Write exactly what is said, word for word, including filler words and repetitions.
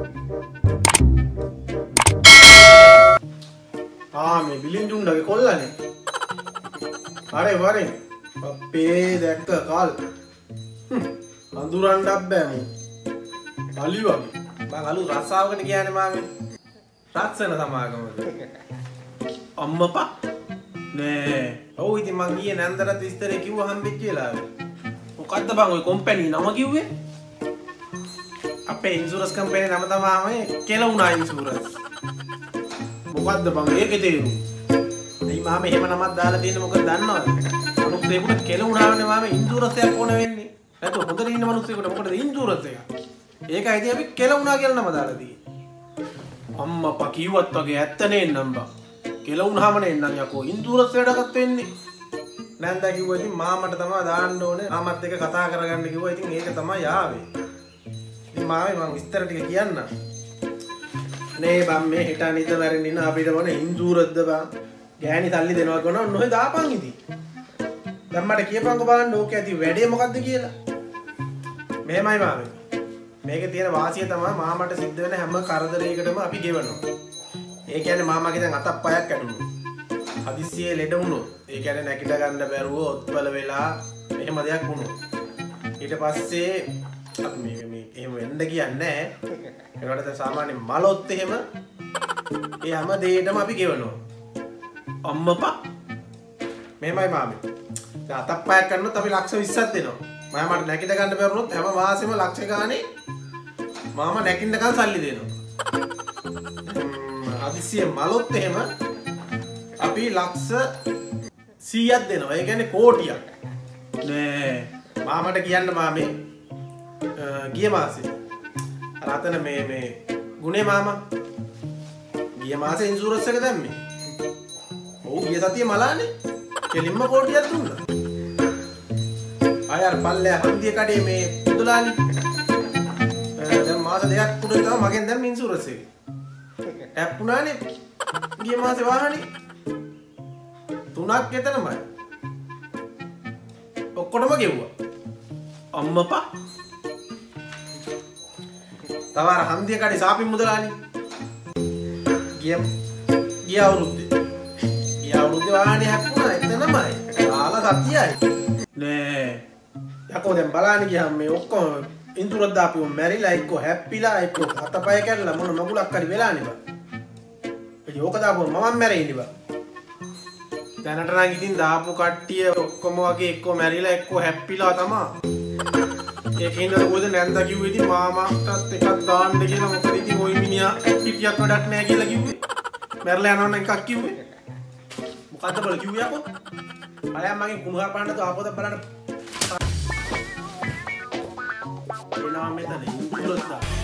ආ මේ බිලින්දුන්ඩගේ කොල්ලනේ. අරේ වරේ. අපේ දැක්ක කාල්. අඳුරන්නත් බෑ මෝ. අලි වගේ. මං අලු රස්සාවකට කියන්නේ මාමේ. රක්ෂණ සමාගමද. අම්මපා. නෑ. ඔව් ඉතින් මං ගියේ නැන්දරත් විස්තරේ කිව්ව හම්බෙච්ච වෙලාවේ. මොකද්ද බං ඔය කම්පැනි නම කිව්වේ? අපේ ඉන්ෂුරන්ස් කම්පැනි නම තමයි කෙලුණා ඉන්ෂුරන්ස්. මොකද්ද බං ඒකේ තේරුම? එයි මාමේ එහෙම නමක් දාලා තියෙන්නේ මොකද දන්නවද? මිනිස්සුෙකුට කෙලුණානේ මාමේ ඉන්ෂුරන්ස් එකක් ඕන වෙන්නේ. නැත්නම් හොඳට ඉන්න මිනිස්සුෙකුට මොකටද ඉන්ෂුරන්ස් එක? ඒකයි ඉතින් අපි කෙලුණා කියලා නම දාලා තියෙන්නේ. අම්මපා කිව්වත් වගේ ඇත්තනේ නම්බා. කෙලුණාම නේ නන් යකෝ ඉන්ෂුරන්ස් වැඩකට වෙන්නේ. නැන්දා කිව්වා ඉතින් මාමට තමයි දාන්න ඕනේ. මාමත් එක්ක කතා කරගන්න කිව්වා. ඉතින් ඒක තමයි ආවේ. ඉතින් මාමේ මම විස්තර ටික කියන්නම්. නේ බම් මේ හිට අනිත මැරෙන්න ඉන්න අපිට මොන ඉන්ෂුරන්ස්ද බං? ගෑණි තල්ලි දෙනවා කරනවා ඔන්න ඔය දාපන් ඉතින්. දැන් මට කියපන්කෝ බලන්න ඕක ඇති වැඩේ මොකද්ද කියලා. මෙහෙමයි මාමේ. මේකේ තියෙන වාසිය තමයි මාමට සිද්ධ වෙන හැම කරදරයකටම අපි ගෙවනවා. ඒ කියන්නේ මාමාගේ දැන් අතක් පයක් කැඩුණා. හදිස්සියේ ලෙඩ වුණොත් ඒ කියන්නේ නැගිට ගන්න බැරුව ඔත්පල වෙලා එහෙම දෙයක් වුණොත් ඊට පස්සේ අපි මේක මේ එහෙම වෙන්න කියන්නේ නැහැ. ඒකට දැන් සාමාන්‍ය මලොත් එහෙම ඒ හැම දෙයකටම අපි ගෙවනවා. අම්මපා මෙහෙමයි මාමේ. දැන් අතක් පයක් කරනොත් අපි ලක්ෂ විස්සක් දෙනවා. මාමට නැගිට ගන්න බැරුණොත් හැම මාසෙම ලක්ෂ ගානේ මාමා නැගින්නකන් සල්ලි දෙනවා. හදිස්සියේ මලොත් එහෙම අපි ලක්ෂ සීයක් දෙනවා. ඒ කියන්නේ කෝටියක්. නෑ මාමට කියන්න මාමේ ගිය මාසේ රතන මේ මේ ගුණේ මාමා ගිය මාසේ ඉන්ෂුරන්ස් එක දැම්මේ. ඔව් ගිය සතියේ මලානේ. කෙලින්ම කෝටියක් දුන්නා. අය අර පල්ලේ හන්දිය කඩේ මේ පුදුලානි. දැන් මාස දෙකක් පුරුදු තමයි මගෙන් දැන් ඉන්ෂුරන්ස් එකේ. ඇප්පුණානේ ගිය මාසේ වාහනේ. තුනක් එතනමයි. ඔක්කොටම ගෙව්වා. අම්මපා. තව අර හන්දිය කඩේ සාපි මුදලානි. ගිය ගිය අවුරුද්දේ. ගිය අවුරුද්දේ වාහනේ හැප්පුණා එතනමයි. ආලා සතියයි. නෑ. යකෝ දැන් බලන්න ගියාම මේ ඔක්කොම ඉන්ෂුරන්ස් දාපියෝ මැරිලා එක්ක හැප්පිලා එක්ක අතපය කැඩලා මොන මගුලක් හරි වෙලානේ බා. ඒ ඕක දාපුවම මමම මැරෙන්නේ බා. දැනට නම් ඉතින් දාපු කට්ටිය ඔක්කොම වගේ එක්ක මැරිලා එක්ක හැප්පිලා තමයි. ඒකින්ද උද නැන්දා කිව්වේ ඉතින් මාමාටත් එකක් දාන්න කියලා. මොකද ඉතින් ওই මිනිහා පිටියක් වැඩක් නැහැ කියලා කිව්වේ. මැරලා යනවා නම් එකක් කිව්වේ. මොකද්ද බල කිව්වේ අපෝ? අලයන් මගෙන් කුණුහර පාන්න තෝ ආපොත බලන්න. එනවා මෙතන ඉන්ෂුරන්ස් දා.